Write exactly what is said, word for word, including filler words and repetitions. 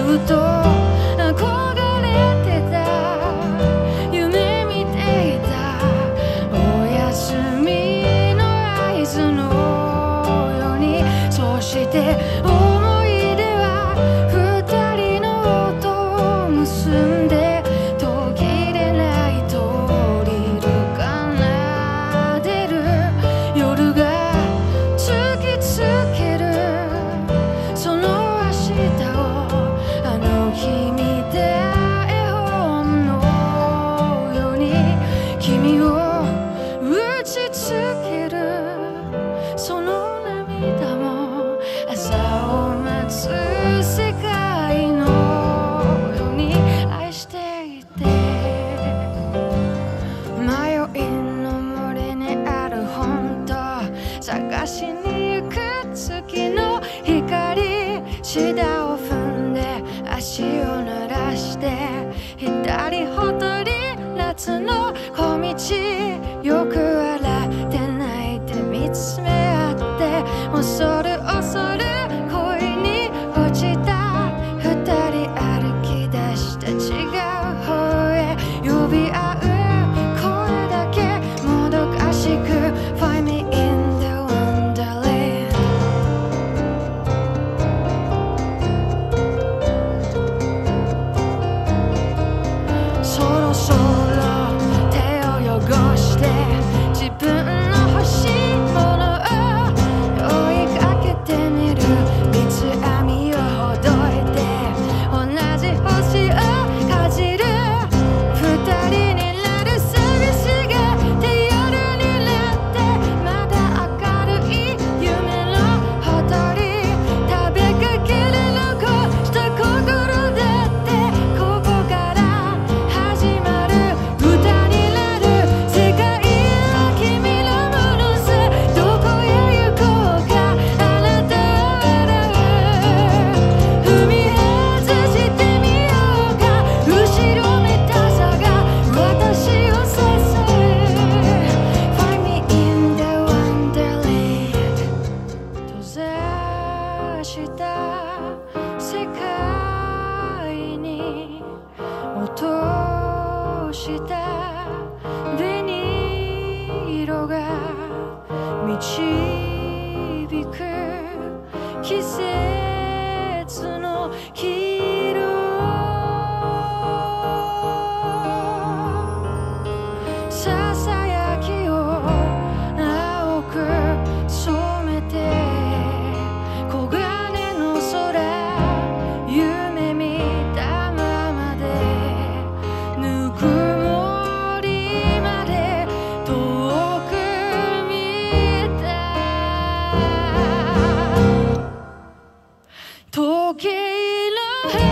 ふと憧れてた夢見ていたおやすみの合図のようにそして思い出は二人の音を結んで途切れない通りる奏でる夜が突きつけるその明日をあの日見た絵本のように君を打ちつけるその涙も朝を待つ世界のように愛していて迷いの森にある本当探しに行く月の光シダを踏んで足を濡らして左ほどり夏の小道よく笑って泣いて見つめ合って恐る恐る恋に落ちた二人歩き出して違う方へ呼び合う声だけもどかしく Find me in the wonderland そろそろ手を汚して自分の欲しいものを追いかけてみる三つ編みをほどいて同じ星をかじる二人になる寂しがって夜になってまだ明るい夢のほとり食べかける残した心だってここから始まる歌になる世界は君のものさどこへ行こうかあなたを笑う踏み外してみようか後ろめたさが私を支え Find me in the wonderland 閉ざした世界に落とした紅色が導く季節の黄色ささやきを青く染めて黄金の空夢見たままでぬくもりまで遠く見た時計の